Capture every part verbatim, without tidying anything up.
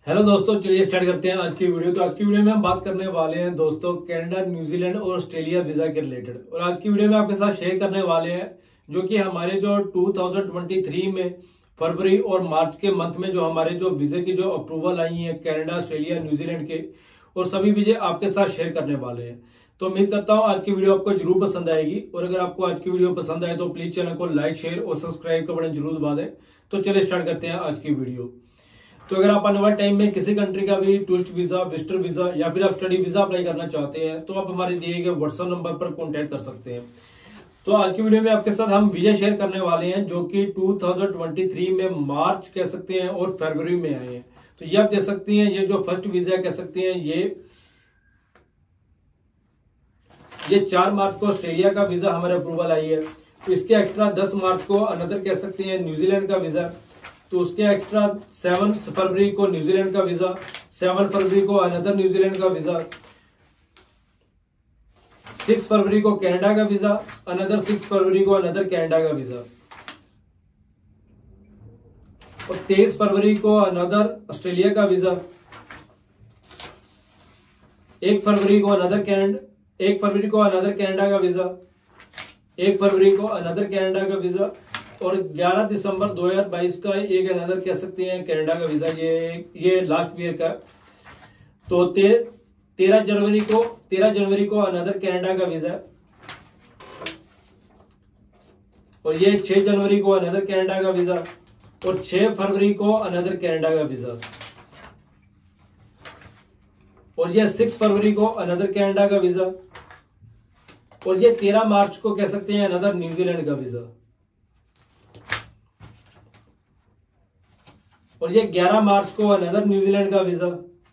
Hello दोस्तों, चलिए start करते हैं आज की वीडियो। तो आज की वीडियो में हम बात करने वाले हैं दोस्तों कनाडा, न्यूजीलैंड और ऑस्ट्रेलिया वीजा के रिलेटेड। और आज की वीडियो में आपके साथ शेयर करने वाले हैं जो कि हमारे जो दो हज़ार तेईस में फरवरी और मार्च के मंथ में जो हमारे जो वीजे की जो अप्रूवल आई है कनाडा, ऑस्ट्रेलिया, न्यूजीलैंड के, और सभी वीजे आपके साथ शेयर करने वाले हैं। तो उम्मीद करता हूं आज की वीडियो आपको जरूर पसंद आएगी। और अगर आपको आज की वीडियो पसंद आए तो प्लीज चैनल को लाइक, शेयर और सब्सक्राइब का बटन जरूर दबा दें। तो चलिए स्टार्ट करते हैं आज की वीडियो। तो अगर आप आने वाले टाइम में किसी कंट्री का भी टूरिस्ट वीजा, विजिटर वीजा या फिर आप स्टडी वीजा अप्लाई करना चाहते हैं तो आप हमारे दिए गए व्हाट्सएप नंबर पर कांटेक्ट कर सकते हैं। तो आज की वीडियो में आपके साथ हम वीजा शेयर करने वाले हैं जो कि दो हज़ार तेईस में मार्च कह सकते हैं और फरवरी में आए हैं। तो ये आप देख सकते हैं, ये जो फर्स्ट वीजा कह सकते हैं, ये ये चार मार्च को ऑस्ट्रेलिया का वीजा हमारे अप्रूवल आई है। तो इसके एक्स्ट्रा दस मार्च को अनदर कह सकते हैं न्यूजीलैंड का वीजा। तो उसके एक्स्ट्रा सेवन फरवरी को न्यूजीलैंड का वीजा, सेवन फरवरी को अनदर न्यूजीलैंड का वीजा, सिक्स फरवरी को कनाडा का वीजा, अनदर सिक्स फरवरी को अनदर कनाडा का वीजा, और तेईस फरवरी को अनदर ऑस्ट्रेलिया का वीजा, एक फरवरी को अनदर कनाडा एक फरवरी को अनदर कनाडा का वीजा, एक फरवरी को अनदर कनाडा का वीजा, और ग्यारह दिसंबर दो हज़ार बाईस का एक अनदर कह सकते हैं कनाडा का वीजा। ये ये लास्ट ईयर का। तो ते, तेरह जनवरी को तेरह जनवरी को अनदर कनाडा का वीजा, और ये छह जनवरी को अनदर कनाडा का वीजा, और छह फरवरी को अनदर कनाडा का वीजा, और ये सिक्स फरवरी को अनदर कनाडा का वीजा, और ये तेरह मार्च को कह सकते हैं अनदर न्यूजीलैंड का वीजा, और ये ग्यारह मार्च को अनदर न्यूजीलैंड का वीजा,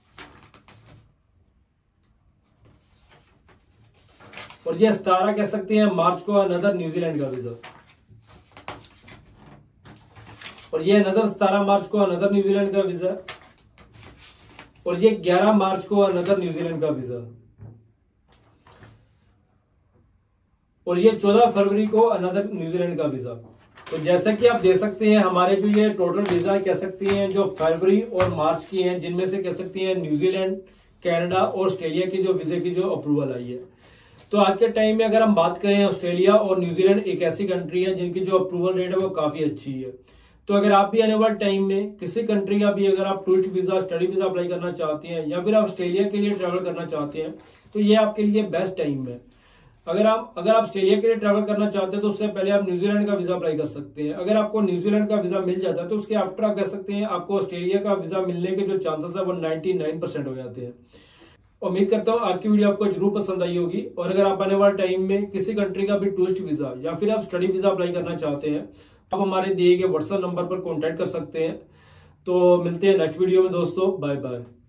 और ये सतारह कह सकते हैं मार्च को अनदर न्यूजीलैंड का वीजा, और ये अनदर सतारह मार्च को अनदर न्यूजीलैंड का वीजा, और ये ग्यारह मार्च को अनदर न्यूजीलैंड का वीजा, और ये चौदह फरवरी को अनदर न्यूजीलैंड का वीजा। तो जैसा कि आप देख सकते हैं हमारे जो ये टोटल वीजा कह सकते हैं जो फरवरी और मार्च की हैं, जिनमें से कह सकते हैं न्यूजीलैंड, कनाडा और ऑस्ट्रेलिया की जो वीजे की जो अप्रूवल आई है। तो आज के टाइम में अगर हम बात करें, ऑस्ट्रेलिया और न्यूजीलैंड एक ऐसी कंट्री है जिनकी जो अप्रूवल रेट है वो काफी अच्छी है। तो अगर आप भी आने वाले टाइम में किसी कंट्री का भी अगर आप tourist visa, study visa apply करना चाहते हैं या फिर आप ऑस्ट्रेलिया के लिए ट्रैवल करना चाहते हैं तो ये आपके लिए बेस्ट टाइम है। अगर आप अगर आप ऑस्ट्रेलिया के लिए ट्रैवल करना चाहते हैं तो उससे पहले आप न्यूजीलैंड का वीजा अप्लाई कर सकते हैं। अगर आपको न्यूजीलैंड का वीजा मिल जाता है तो उसके आफ्टर आप कह सकते हैं आपको ऑस्ट्रेलिया का वीजा मिलने के जो चांसेस है वो निन्यानवे परसेंट हो जाते हैं। उम्मीद करता हूं आज की वीडियो आपको जरूर पसंद आई होगी। और अगर आप आने वाले टाइम में किसी कंट्री का भी टूरिस्ट वीजा या फिर आप स्टडी वीजा अप्लाई करना चाहते हैं आप हमारे दिए गए व्हाट्सएप नंबर पर कॉन्टेक्ट कर सकते हैं। तो मिलते हैं नेक्स्ट वीडियो में दोस्तों, बाय बाय।